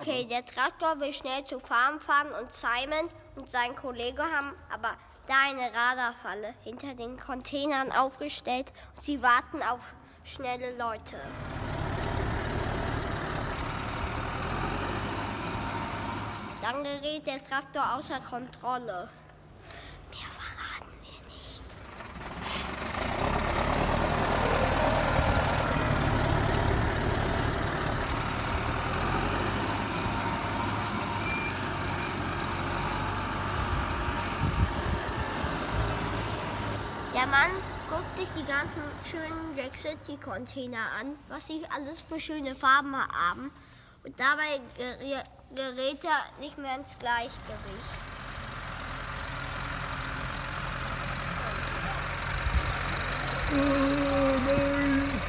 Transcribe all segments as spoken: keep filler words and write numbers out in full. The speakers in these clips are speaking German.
Okay, der Traktor will schnell zur Farm fahren und Simon und sein Kollege haben aber da eine Radarfalle hinter den Containern aufgestellt und sie warten auf schnelle Leute. Dann gerät der Traktor außer Kontrolle. Mehr verraten wir nicht. Der Mann guckt sich die ganzen schönen Jack City Container an, was sie alles für schöne Farben haben. Und dabei gerät er nicht mehr ins Gleichgewicht. Oh nein!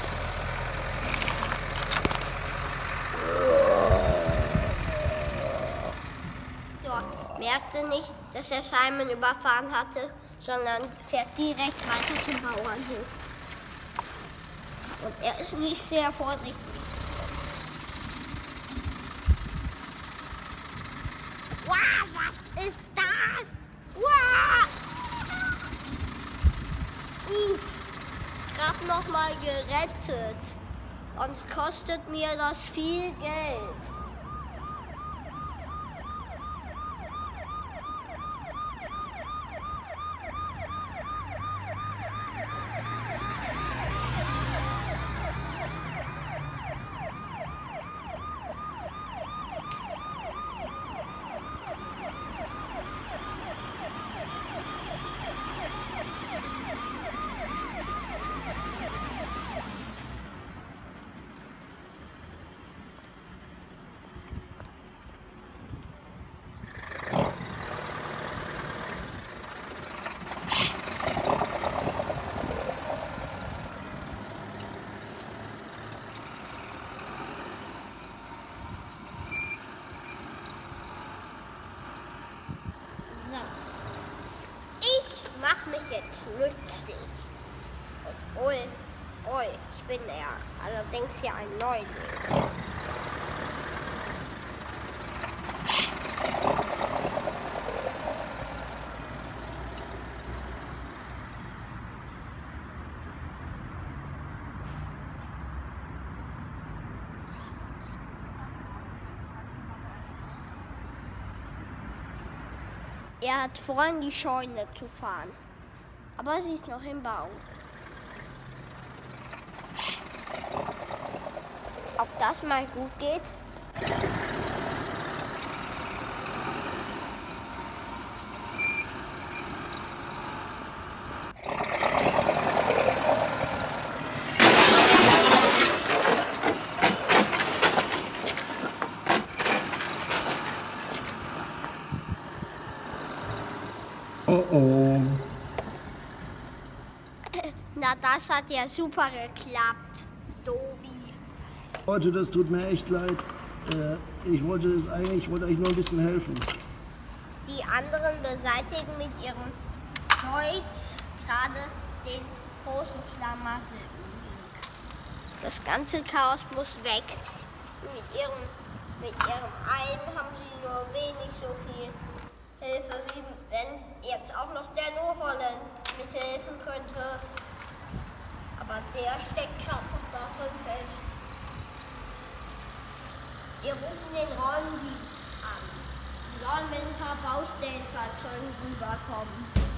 Ja, merkte nicht, dass er Simon überfahren hatte, sondern fährt direkt weiter zum Bauernhof. Und er ist nicht sehr vorsichtig. Wow, was ist das? Wow! Uff, gerade noch mal gerettet. Sonst kostet mir das viel Geld. Mach mich jetzt nützlich. Obwohl, oh, ich bin ja allerdings ja ein Neuling. Er hat vor, in die Scheune zu fahren, aber sie ist noch im Bau. Ob das mal gut geht? Oh oh. Na, das hat ja super geklappt, Dobi. Leute, das tut mir echt leid. Äh, ich wollte es eigentlich, ich wollte euch nur ein bisschen helfen. Die anderen beseitigen mit ihrem Kreuz gerade den großen Schlamassel im Weg. Das ganze Chaos muss weg. Mit ihrem, mit ihrem Alm haben sie nur wenig so viel Hilfe, wie wenn jetzt auch noch der New Holland mithelfen könnte. Aber der steckt gerade noch davon fest. Wir rufen den Räumdienst an. Die sollen mit ein paar Baustellenfahrzeugen rüberkommen.